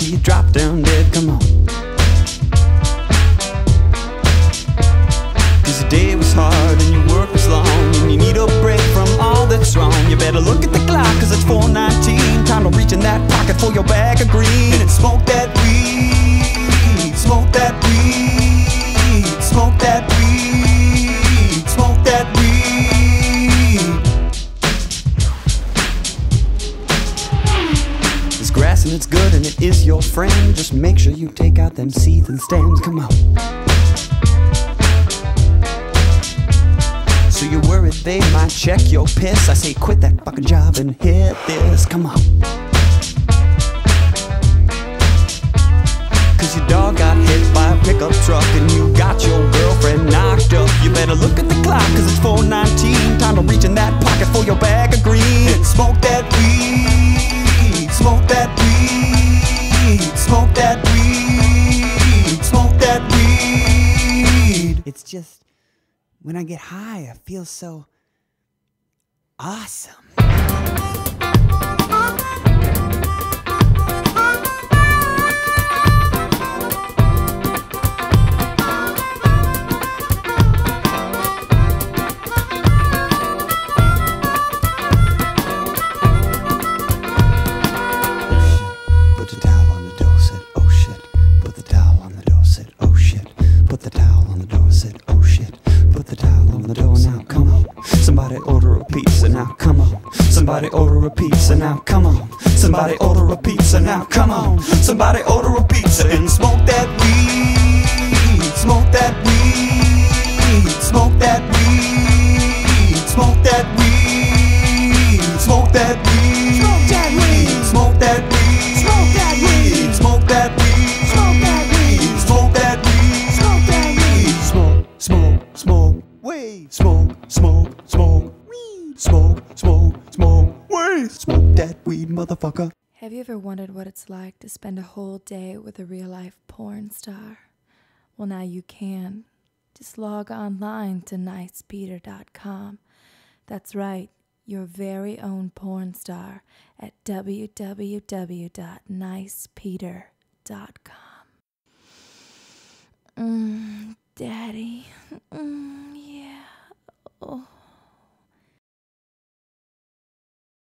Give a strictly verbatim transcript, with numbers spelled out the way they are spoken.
till you drop down dead. Come on. Cause the day was hard and your work was long, and you need a break from all that's wrong. You better look at the clock, cause it's four nineteen. Time to reach in that pocket for your bag of green and smoke that weed. Smoke that weed. Smoke that weed. Smoke that weed. There's grass and it's good and it is your friend. Just make sure you take out them seeds and stems. Come on. So you're worried they might check your piss. I say quit that fucking job and hit this. Come on. Cause your dog got hit by a pickup truck and you got your girlfriend knocked up. You better look at the clock cause it's four nineteen. Time to reach in that pocket for your bag of green and smoke that weed. Smoke that weed. Smoke that weed. Smoke that weed. It's just when I get high, I feel so awesome. Put the towel on the door, said, oh shit. Put the towel on the door, said, oh shit. Put the towel on the door, said, oh shit. Put the towel on the door now, come on. Somebody order a pizza now, come on. Somebody order a pizza now, come on. Somebody order a pizza now, come on. Somebody order a pizza and smoke that weed. Smoke that weed. Smoke that weed. Smoke that weed. Smoke that weed. Smoke that weed. Smoke that weed. Smoke that weed. Smoke that weed. Smoke that weed. Smoke that weed. Smoke that weed. Smoke, smoke, smoke, weed. Smoke, smoke, smoke, weed. Smoke, smoke, smoke, weed. Smoke that weed, motherfucker. Have you ever wondered what it's like to spend a whole day with a real-life porn star? Well, now you can. Just log online to nice peter dot com. That's right, your very own porn star at w w w dot nice peter dot com. Mmm, Daddy. Mm.